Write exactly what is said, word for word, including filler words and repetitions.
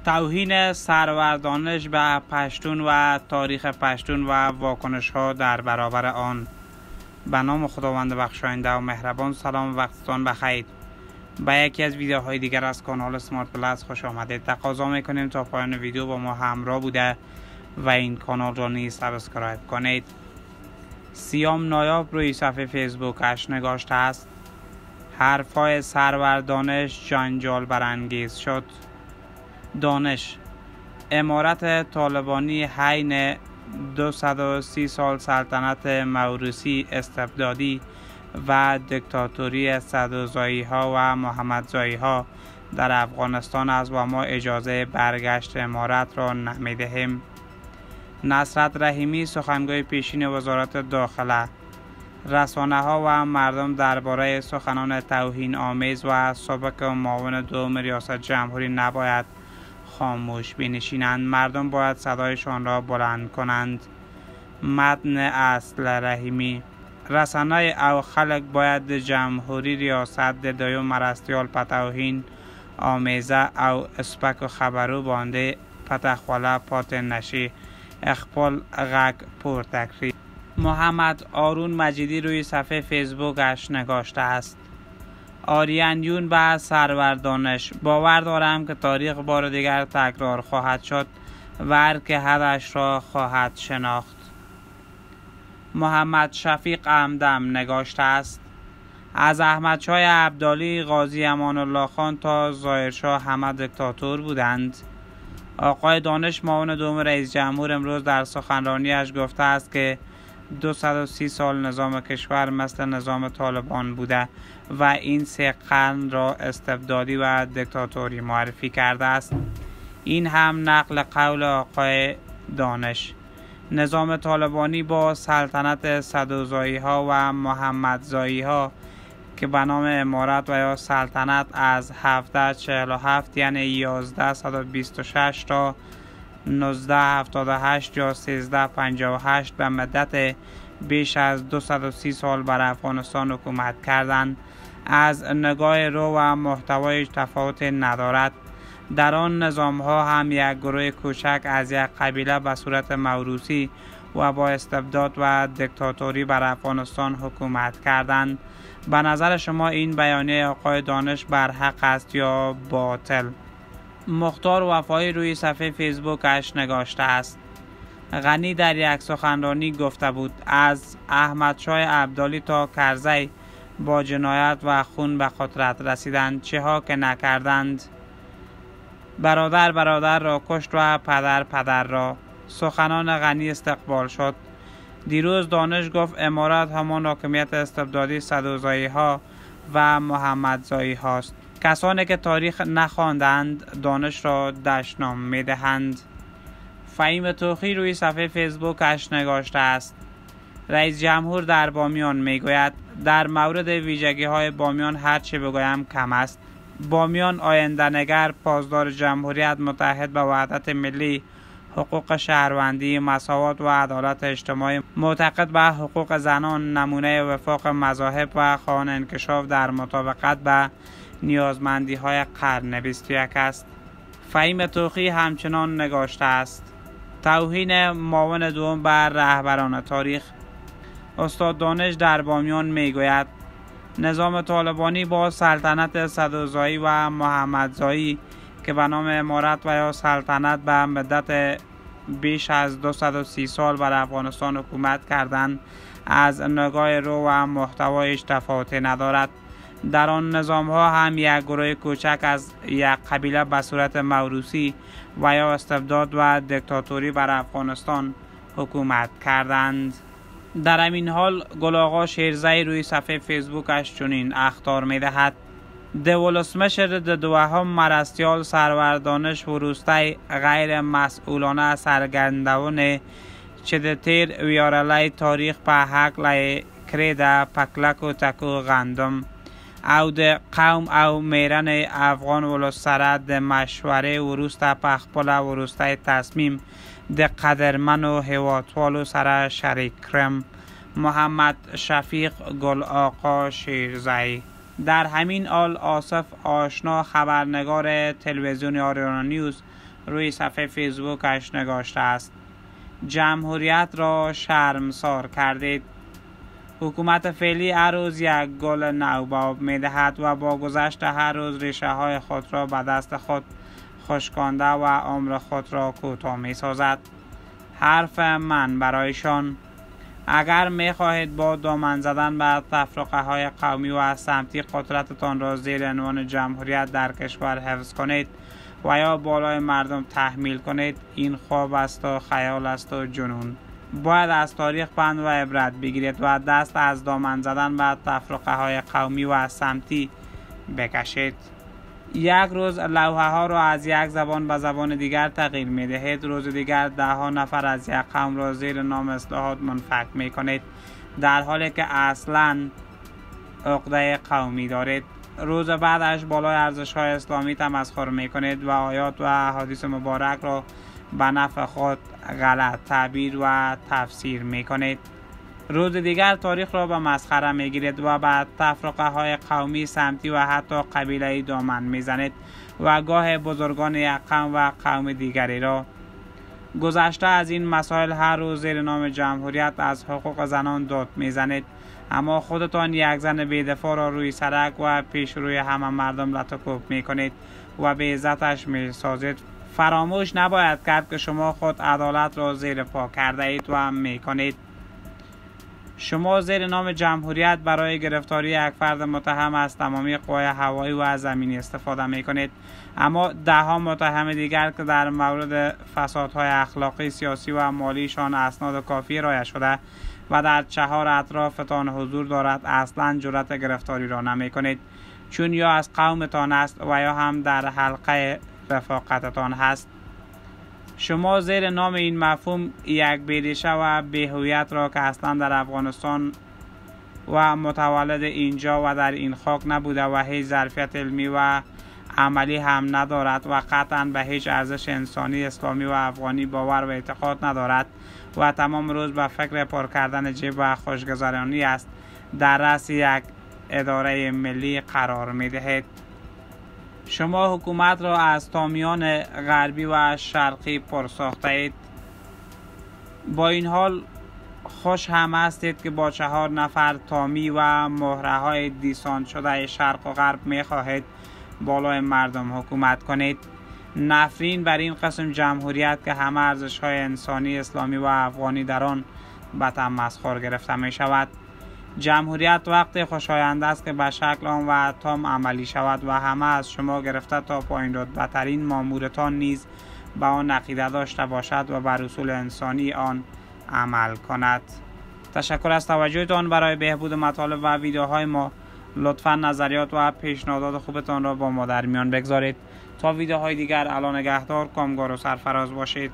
توهین سرور دانش به پشتون و تاریخ پشتون و واکنش ها در برابر آن. به نام خداوند بخشاینده و مهربان. سلام و وقتتان بخیر. به یکی از ویدیوهای دیگر از کانال اسمارت پلاس خوش آمدید. تقاضا میکنیم تا پایان ویدیو با ما همراه بوده و این کانال را نیز سابسکرایب کنید. سیام نایاب روی صفحه فیسبوکش نگاشته است: حرفای سرور دانش جنجال برانگیز شد. دانش: امارت طالبانی حین دویست و سی سال سلطنت موروثی استبدادی و دیکتاتوری صدوزایی ها و محمدزایی ها در افغانستان است و ما اجازه برگشت امارت را نمیدهیم. نصرت رحیمی، سخنگوی پیشین وزارت داخله: رسانه ها و مردم درباره سخنان توهین آمیز و سابق معاون دوم ریاست جمهوری نباید خاموش بنشینند. مردم باید صدایشان را بلند کنند. متن اصل رحیمی: رسانه او خلق باید جمهوری ریاست دوم مرستیال پتوهین آمیزه او اسپک و خبرو بانده پتخوله پات نشی اخپال غک پور تکری. محمد آرون مجیدی روی صفحه فیسبوکش نگاشته است: آریانیون به سرور دانش: باور دارم که تاریخ بار دیگر تکرار خواهد شد و هر که حدش را خواهد شناخت. محمد شفیق همدم نگاشته است: از احمدشاه ابدالی، قاضی امان الله خان تا ظاهرشاه همه دیکتاتور بودند. آقای دانش، معاون دوم رئیس جمهور، امروز در سخنرانیش گفته است که دویست و سی سال نظام کشور مثل نظام طالبان بوده و این سه قرن را استبدادی و دیکتاتوری معرفی کرده است. این هم نقل قول آقای دانش. نظام طالبانی با سلطنت صدوزایی ها و محمدزایی ها که به نام امارت و یا سلطنت از هفده چهل و هفت یعنی یازده بیست و شش تا نوزده هفتاد و هشت یا سیزده پنجاه و هشت به مدت بیش از دویست و سی سال بر افغانستان حکومت کردند، از نگاه رو و محتوای تفاوت ندارد. در آن نظام ها هم یک گروه کوچک از یک قبیله به صورت موروثی و با استبداد و دیکتاتوری بر افغانستان حکومت کردند. به نظر شما این بیانیه آقای دانش بر حق است یا باطل؟ مختار وفایی روی صفحه فیسبوکش نگاشته است: غنی در یک سخنرانی گفته بود از احمدشاه ابدالی تا کرزی با جنایت و خون به قدرت رسیدند، چه ها که نکردند. برادر برادر را کشت و پدر پدر را. سخنان غنی استقبال شد. دیروز دانش گفت امارت همان حاکمیت استبدادی صدوزایی ها و محمدزایی هاست. کسانی که تاریخ نخواندند دانش را دشنام می دهند. فهیم توخی روی صفحه فیسبوکش نگاشته است: رئیس جمهور در بامیان می گوید در مورد ویژگی های بامیان هر چه بگویم کم است. بامیان آینده نگر، پاسدار جمهوریت، متحد به وحدت ملی، حقوق شهروندی، مساوات و عدالت اجتماعی، معتقد به حقوق زنان، نمونه وفاق مذاهب و خواهان انکشاف در مطابقت به نیازمندی های قرن بیست و یک است. فهیم توخی همچنان نگاشته است: توهین معاون دوم بر رهبران تاریخ. استاد دانش در بامیان می گوید نظام طالبانی با سلطنت صدوزایی و محمدزایی که به نام امارت و یا سلطنت به مدت بیش از دویست و سی سال بر افغانستان حکومت کردند، از نگاه رو و محتوایش تفاوتی ندارد. در آن نظام ها هم یک گروه کوچک از یک قبیله به صورت موروثی و یا استبداد و دیکتاتوری بر افغانستان حکومت کردند. در همین حال گل آقا شیرزایی روی صفحه فیسبوکش چنین اخطار می دهد: دولسمشر دوهم مرستیال سرور دانش وروستی غیر مسئولانه سرگردون چدتیر ویارلی تاریخ په حقله کریده پکلک و تکو غندم او د قوم او میرن افغان ولس سره د مشوره وروسته په خپل وروستی تصمیم د قدرمن و هیوادوالو سره شریک کړم. محمد شفیق گل آقا شیرزایی. در همین حال آصف آشنا خبرنگار تلویزیون آریانا نیوز روی صفحه فیسبوکش نگاشته است. جمهوریت را شرمسار کردید. حکومت فعلی هر روز یک گل نو به آب می‌دهد و با گذشت هر روز ریشه های خود را به دست خود خشکانده و عمر خود را کوتاه می‌سازد. حرف من برایشان: اگر می‌خواهید با دامن زدن به تفرقه های قومی و سمتی قدرتتان را زیر عنوان جمهوریت در کشور حفظ کنید و یا بالای مردم تحمیل کنید، این خواب است و خیال است و جنون. باید از تاریخ پند و عبرت بگیرید و دست از دامن زدن به تفرقه های قومی و سمتی بکشید. یک روز لوحه ها را از یک زبان به زبان دیگر تغییر می دهید، روز دیگر ده ها نفر از یک قوم را زیر نام اصلاحات منفک می کنید، در حالی که اصلا عقده قومی دارید. روز بعدش بالای ارزش های اسلامی تمسخر می کنید و آیات و احادیث مبارک را به نفع خود غلط تعبیر و تفسیر می کنید. روز دیگر تاریخ را به مسخره می گیرید و به تفرقه های قومی، سمتی و حتی قبیله‌ای دامن می زنید و گاه بزرگان یک قوم و قوم دیگری را. گذشته از این مسائل هر روز زیر نام جمهوریت از حقوق زنان داد می زنید، اما خودتان یک زن بی‌دفاع را روی سرک و پیش روی همه مردم لطکوب می کنید و به عزتش می سازید. فراموش نباید کرد که شما خود عدالت را زیر پا کرده اید و می کنید. شما زیر نام جمهوریت برای گرفتاری یک فرد متهم از تمامی قوای هوایی و زمینی استفاده می کنید، اما ده ها متهم دیگر که در مورد فسادهای اخلاقی، سیاسی و مالیشان اسناد کافی ارائه شده و در چهار اطرافتان حضور دارد اصلا جرأت گرفتاری را نمی کنید، چون یا از قومتان است و یا هم در حلقه رفاقتتان هست. شما زیر نام این مفهوم یک بیریشه و بی‌هویت را که اصلا در افغانستان و متولد اینجا و در این خاک نبوده و هیچ ظرفیت علمی و عملی هم ندارد و قطعا به هیچ ارزش انسانی، اسلامی و افغانی باور و اعتقاد ندارد و تمام روز به فکر پر کردن جیب و خوشگذرانی است، در رأس یک اداره ملی قرار می دهید. شما حکومت را از تامیان غربی و شرقی پرساخته اید. با این حال خوش هم هستید که با چهار نفر تامی و مهره های دیسان شده شرق و غرب می خواهید بالای مردم حکومت کنید. نفرین بر این قسم جمهوریت که همه ارزش های انسانی، اسلامی و افغانی در آن به تمسخر گرفته می شود. جمهوریت وقت خوشایند است که به شکل آن و تام عملی شود و همه از شما گرفته تا پایین رتبه ترین مامورتان نیز به آن عقیده داشته باشد و بر اصول انسانی آن عمل کند. تشکر از توجهتان. برای بهبود مطالب و ویدیوهای ما لطفا نظریات و پیشنهادات خوبتان را با ما در میان بگذارید. تا ویدیوهای دیگر، اعلی نگهدار، کامگار و سرفراز باشید.